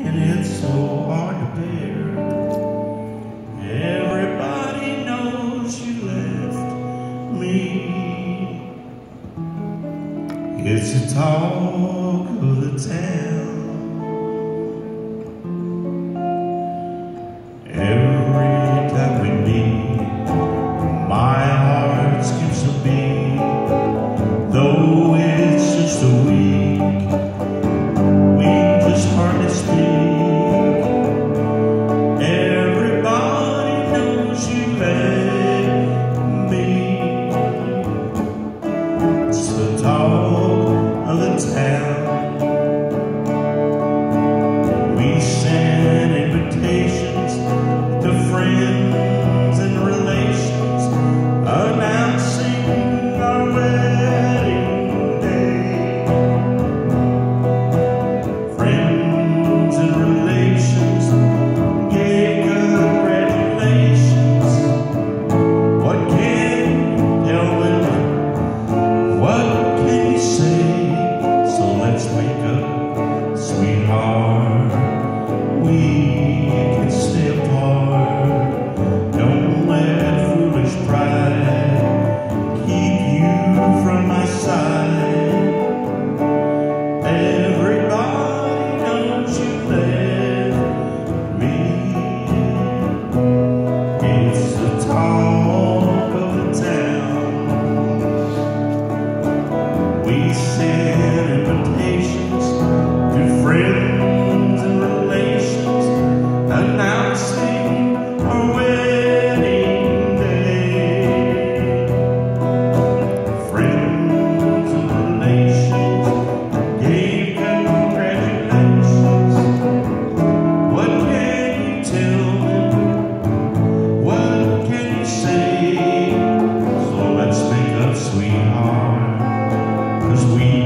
and it's so hard to bear. Everybody knows you left me. It's the talk of the town. Every time we meet, my heart skips a beat. Though it's just a week, we just hardly speak. Everybody knows you left me. It's the talk of the town. We send invitations to friends and relations, announcing our wedding day. Friends and relations gave congratulations. What can you tell them? What can you say? So let's wake up, sweetheart. We can stay apart. Don't let foolish pride keep you from my side. Everybody knows you left me. It's the talk of the town. We send invitations to friends and relations, announcing our wedding day. Friends and relations gave congratulations. What can you tell them? What can you say? So let's make up, sweetheart, 'cause we